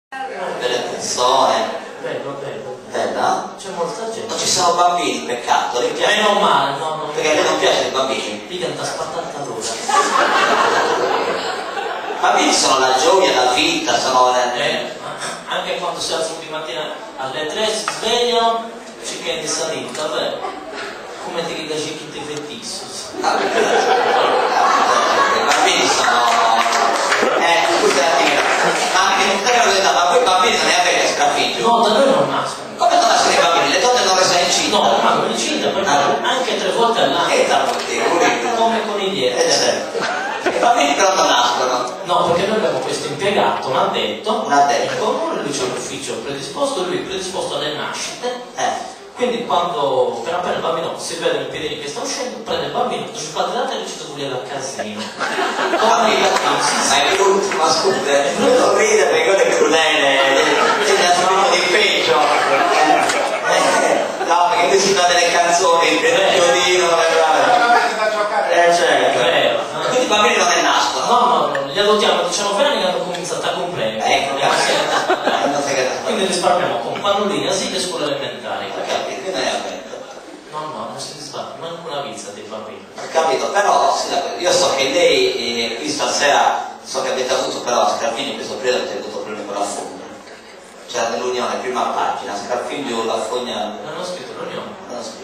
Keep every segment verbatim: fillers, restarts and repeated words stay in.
delle persone. Bello, bello. Bella? C'è molta gente. Non ci sono bambini, peccato. Le piace... Meno male, no, no. Perché a lei non piace i bambini? Diventa spattantatore. I bambini sono la gioia, la vita, sono... Eh, anche quando si alzano di mattina alle tre si svegliano, ci chiede di salire, vabbè. Come ti rilasci chi ti fettisso? I bambini sono... Eh, scusa un attimino. Ma anche non te lo vedo, ma quei bambini non ne avete sconfitto? No, da noi non nascono. Come non nascono i bambini? Le donne non restano incinte? No, ma non incinta, perché Ah. anche tre volte all'anno. Eh, da motivo, Come conigliere. eh, certo. I bambini però non nascono. No, perché noi abbiamo questo impiegato, un addetto, Un addetto. in comune, lui c'è un ufficio predisposto, lui è predisposto alle nascite, Eh. quindi quando per appena il bambino si vede il piedino che sta uscendo, prende il bambino, si fa della tela e ci vuole al casino. Come i bambini? Ma è l'ultimo, scusa, non ride perché quello è crudele, è un di peggio. Eh, no, perché lui si fa delle canzoni, il piedino, eh, certo. Vero. Quindi i bambini non ne nascono. No, no, no, li adottiamo a diciannove anni che hanno cominciato a comprendere. Ecco, non sei che... Quindi risparmiamo con pannolini, asili e scuole elementari. Ho capito, che non è aperto. No, no, non si risparmia, manco una pizza dei bambini. Ho capito, però sì, io so che lei, eh, qui stasera, so che avete avuto però a Scarpini in questo periodo avete avuto problemi con la fogna. C'era nell'Unione, prima pagina, Scarpini la fogna... Non ho scritto l'Unione. Non ho scritto.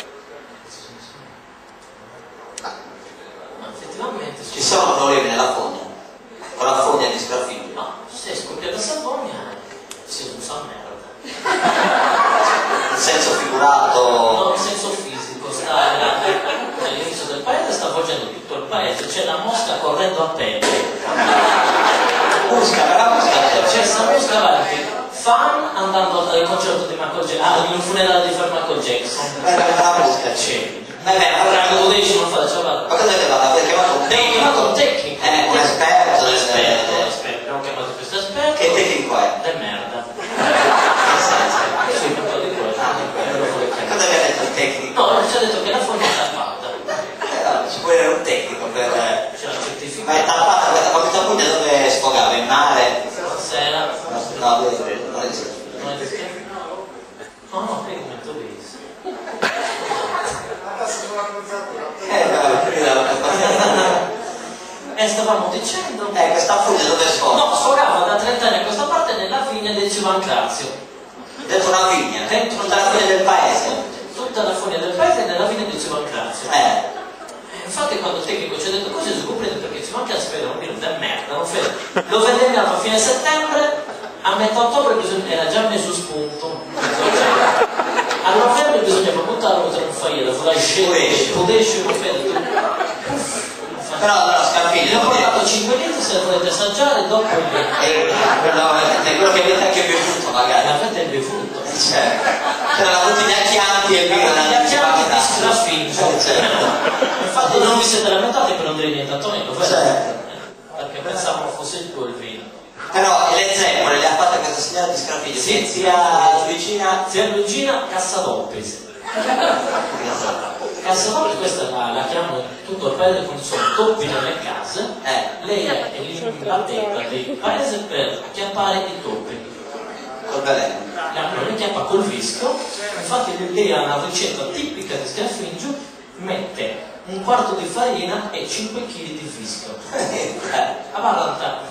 Ma effettivamente Ci sono problemi nella fogna, con la fogna di Scarpini. no, se è scoppiata Savogna si usa merda. In senso figurato... Non in senso fisico, sta all'inizio del paese, sta avvolgendo tutto il paese, c'è la mosca correndo a pelle. Musca, ma la musca C'è c'è. questa mosca avanti, fan andando al concerto di Michael Jackson, ah, in funerale di Michael Jackson. Ma la musca c'è. C'è. Vabbè, ma Allora, allora... lo dici non fa la ciavata. Ma cosa avete fatto? Avete chiamato un Abbiamo chiamato un tecnico. Eh, un esperto. Un esperto, un eh, esperto. Abbiamo chiamato questo esperto. Che tecnico è? De merda. Che senso? Io sono un po' di quello. non lo voglio chiamare. Cosa vi ha detto il tecnico? No, ci ha detto che la fogna è tappata. Eh, no, ci può avere un tecnico per... C'è la Ma è certificazione. tappata questa, ma questa fogna dove sfogava? In mare? Sera. No, dove non esiste. Non è scritto? No, no, qui come tu vedi. Eh, no, qui la- E stavamo dicendo... Eh, questa fogna dove sfoga? No, sfogava da trenta anni a questa parte nella vigna del Civancrazio. Dentro una vigna? Dentro Tutta la fogna del paese? Tutta la fogna del paese nella vigna del Civancrazio. Eh. Infatti quando il tecnico ci ha detto così scoprite perché ci manca si vede un vino da merda, non vede. Lo vendevamo a fine settembre, a metà ottobre bisogna, era già messo spunto. A novembre bisognava buttarlo tra un faiero, fu la scelta, potesce un freddo. Però allora Scarpini, Gli ho portato cinque litri se volete assaggiare, dopo il eh, quello, è quello che avete anche bevuto magari. avete il bevuto. Cioè, c'erano avuti gli acchianti e il vino Gli acchianti di straffinto. Certo. Infatti non vi siete lamentati per non dire niente a Tonino, vero? Certo. Perché pensavo fosse il tuo il vino. Però le zeppole le ha fatte questa signora di Scarpini, Sì, che zia vicina. Zia Luigina Cassadoppis. Cassadoppis, questa la, la chiamano in tutto il paese quando sono doppi nelle case. Eh, Lei è l'imbattetta del paese per acchiappare i toppi. col veleno. La acchiappa col vischio, infatti lei ha una ricetta tipica di Scarfingio, mette un quarto di farina e cinque chili di vischio. Eh, A Valanta.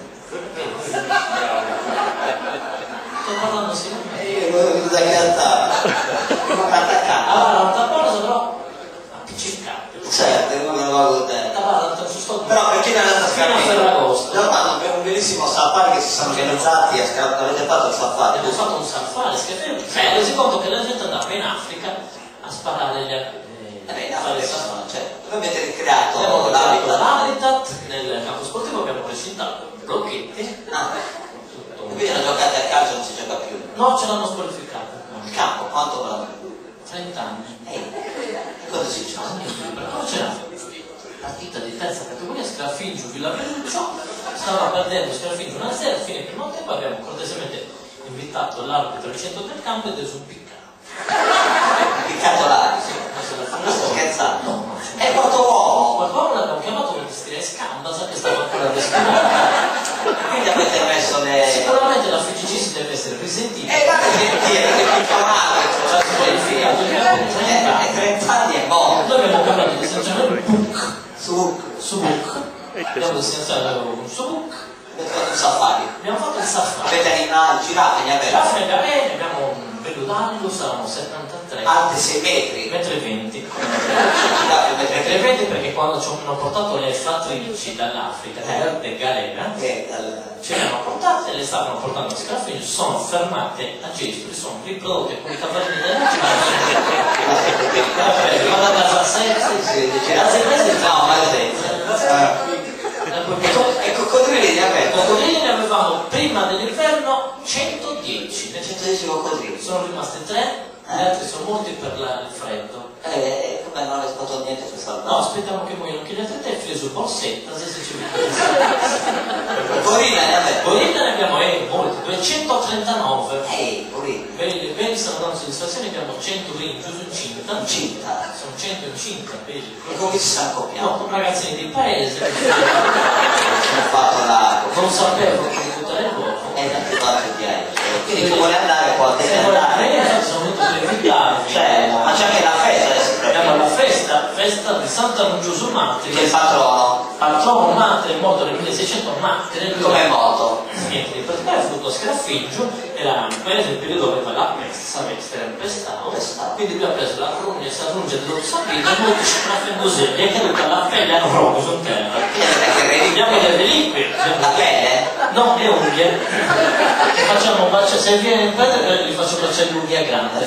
Sto parlando seriamente. io l'ho venuto da cantare. Ma attaccato. A Valanta cosa però appiccicato. Certo, io non me lo vado bene. A Valanta ci sto Però per chi non è andato a fino a Scarpini, Ferragosto. loro hanno un bellissimo safari che si sono organizzati, a Scar- avete fatto il safari. Abbiamo fatto un safari, Scarfingio. Cioè, resi conto che la gente andava in Africa a sparare gli eh, Eh, a fare no, il safari. sono, cioè, dove avete ricreato Abbiamo creato l'habitat? l'habitat nel campo sportivo, abbiamo presentato blocchetti. Ah, Tutto. quindi non giocate a calcio, non si gioca più. No, ce l'hanno squalificato. Il campo, quanto va? trenta anni. Ehi, cosa si Ma dice? però c'era partita di terza categoria, Scarfingio, Villa Venuccio, stava perdendo Scarfingio una zero, a fine primo tempo abbiamo cortesemente invitato l'arbitro al centro del campo ed esuppiccato. Piccato là, Sì, non sto scherzando. No, no, È quanto uomo! qualcuno l'abbiamo chiamato per vestire scamba, sa che stava ancora respirando. Quindi avete messo le... Sicuramente la deve essere risentito. E guarda gentile, perché è più chiamato, Cioè, si è verificato che abbiamo trenta e trenta anni è morto. Noi abbiamo parlato di destinazionale book, Su, su book, abbiamo destinazionale su book, avete fatto un safari. abbiamo fatto il safari. Avete animali, giraffe, ne avete? Giraffe ne avete, abbiamo un veludario, saranno settantatré Alti sei metri. metri e venti. Giraffe, metri metri e venti perché quando ci hanno portato le fattrici dall'Africa, verde galera, Che dal... ce le hanno portate e le stavano portando a Scaraffino, si sono fermate a Gestri, sono riprodotte con i cavallini della Gestri, vado a casa sette, a sei mesi no, ma senza. E coccodrilli ne avete? coccodrilli ne avevamo prima dell'inverno centodieci, ne centodieci coccodrilli. sono rimasti tre, gli altri sono morti per la- il freddo. E come non avete fatto niente per salvare? No, aspettiamo che muoiono anche gli altri tre, fili sul borsetta, se si ci Gorilla ne avete? Gorilla ne abbiamo eh, molti, duecentotrentanove. Ehi, gorilla. Belli, belli stanno dando soddisfazione, abbiamo cento grilli chiusi incinta. Incinta. Sono cento incinta, vedi. E come si sta accoppiando? No, con ragazzini di paese. Ho fatto la... Non sapevo che di buttare l'uovo. E tanti quanti di hai. Quindi chi vuole andare può Se anche vuole andare. andare, sono venuti per invitarvi. Cioè, ma c'è anche la festa adesso. Abbiamo la festa, festa di Santa Gesù Martire. Che è il patrono. Patrono Martire, è morto nel milleseicento Martire. Come è morto? Niente, perché è venuto a Scaraffino, era un paese del periodo dove va la peste, peste era impestato, quindi lui ha preso la crugna, si arrunge dello sapino, e molti ci prendono così, gli è caduta la pelle a rogo su terra. Abbiamo delle reliquie. La pelle? No, le unghie. Facciamo un bacio, se viene in pelle gli faccio baciare l'unghia grande.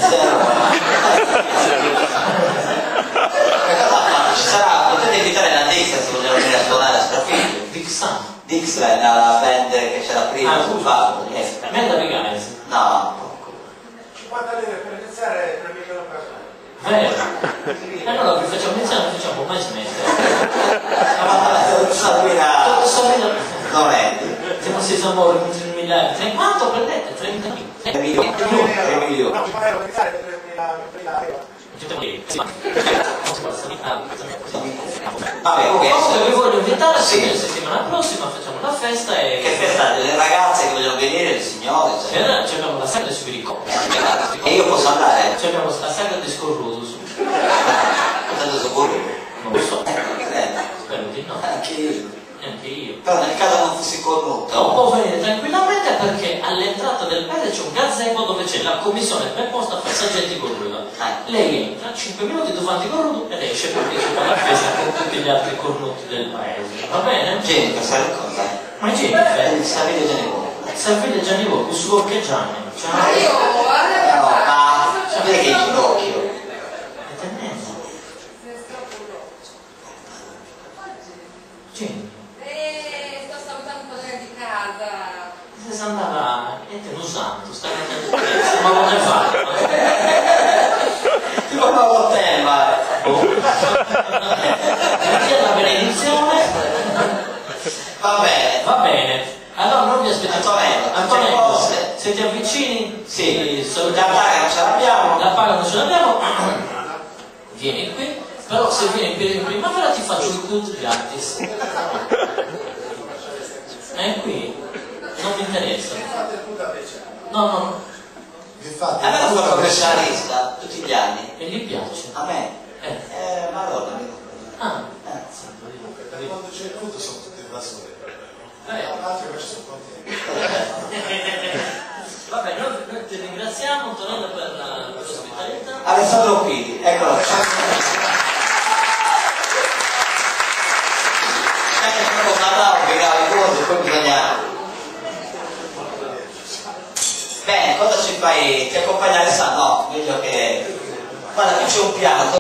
Ci sarà, potete invitare la Dix se vogliono venire a suonare a Scaraffino. Dixon. Dix è la band che c'era prima. Ah, sul tu fatto. A me da Vigais. No. cinquanta lire per iniziare tre milioni per Vero. E allora vi facciamo iniziare, non facciamo mai smettere. Sabrina. Tutto Sabrina. Non è. Se non si sono un miliardi. Quanto prendete? trenta tre milioni. tre milioni. no, cinquanta euro per iniziare tremila euro. Vabbè, ok. Comunque vi voglio invitare, sì, la settimana prossima facciamo una festa e... Che festa delle ragazze che vogliono venire, il signore. Ci abbiamo la sagra sui ricordi. E io posso andare? Ci abbiamo la sagra di Scorruso su. Tanto so correre. Non lo so. Eh, non credo. Spero di no. Anche io. Neanche io. Però nel caso non fossi cornuto. No, può venire tranquillamente perché all'entrata del paese c'è un gazebo dove c'è la commissione preposta per Saggetti Cornuto. Lei entra cinque minuti davanti Cornuto ed esce perché c'è la festa con tutti gli altri cornuti del paese. Va bene? Jennifer, sai cosa? Ma Jennifer? Savile Gianni. Salvini Gianni Volpi, su Volpi Gianni. Ciao. No, ma sapete che il ginocchio? È tendenza. Jennifer. Eh, sto salutando un padrone di casa. Se si andava, niente, un santo, stai mettendo il pezzo, ma non è fatto. Ti parlavo a te, ma... Perché la benedizione? Va bene. Va bene. Allora non vi aspettiamo. Antonello, Antonello, se- se ti avvicini, Sì, salutiamo. la paga non ce l'abbiamo. La paga non ce l'abbiamo. Vieni qui, però se vieni in primavera ti faccio il cut gratis. È qui. Non mi interessa. No, no. A me lo fa commercialista tutti gli anni. E gli piace. A me? Eh. Eh, madonna. Ah. Eh. Quando c'è il tutto sono tutte da sole. Eh. Altri invece sono contenti. Vabbè, noi, noi ti ringraziamo Antonello per la- per l'ospitalità. Alessandro Pini, eccolo. Eh, proprio parlavo, piegavo i cose, poi bisogna... Bene, cosa ci fai? Ti accompagna Alessandro? No, meglio che... Guarda, qui c'è un piatto.